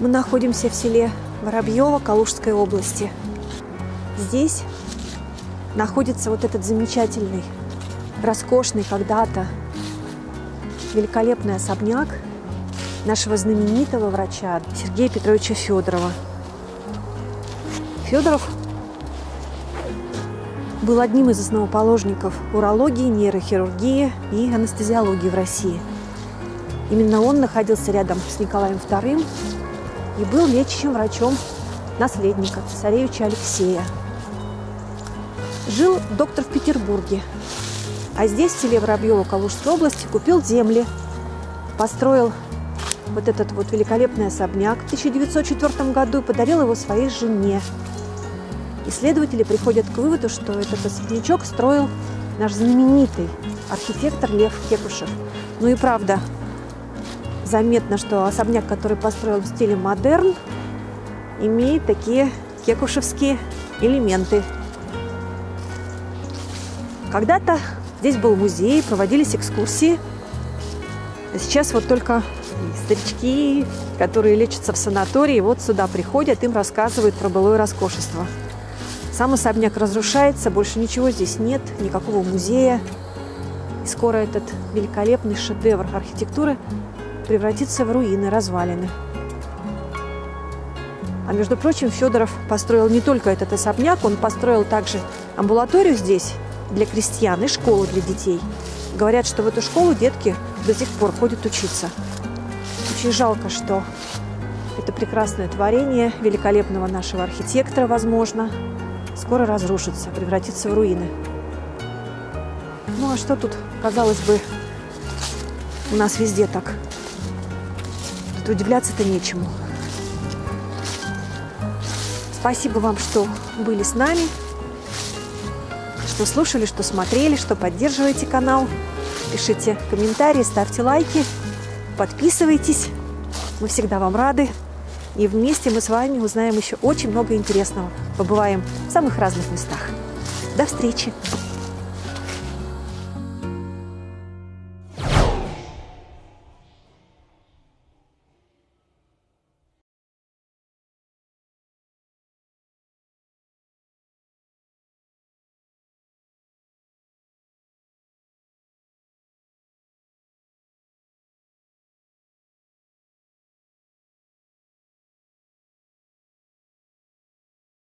Мы находимся в селе Воробьево Калужской области. Здесь находится вот этот замечательный, роскошный когда-то великолепный особняк нашего знаменитого врача Сергея Петровича Федорова. Федоров был одним из основоположников урологии, нейрохирургии и анестезиологии в России. Именно он находился рядом с Николаем II и был лечащим врачом наследника цесаревича Алексея. Жил доктор в Петербурге, а здесь, в селе Воробьево Калужской области, купил земли, построил вот этот вот великолепный особняк в 1904 году и подарил его своей жене. Исследователи приходят к выводу, что этот особнячок строил наш знаменитый архитектор Лев Кекушев. Ну и правда, заметно, что особняк, который построил в стиле модерн, имеет такие кекушевские элементы. Когда-то здесь был музей, проводились экскурсии. А сейчас вот только старички, которые лечатся в санатории, вот сюда приходят, им рассказывают про былое роскошество. Сам особняк разрушается, больше ничего здесь нет, никакого музея. И скоро этот великолепный шедевр архитектуры превратится в руины, развалины. А между прочим, Федоров построил не только этот особняк, он построил также амбулаторию здесь для крестьян и школу для детей. Говорят, что в эту школу детки до сих пор ходят учиться. Очень жалко, что это прекрасное творение великолепного нашего архитектора, возможно, скоро разрушится, превратится в руины. Ну а что тут, казалось бы, у нас везде так? Тут удивляться-то нечему. Спасибо вам, что были с нами, что слушали, что смотрели, что поддерживаете канал. Пишите комментарии, ставьте лайки, подписывайтесь. Мы всегда вам рады. И вместе мы с вами узнаем еще очень много интересного. Побываем в самых разных местах. До встречи!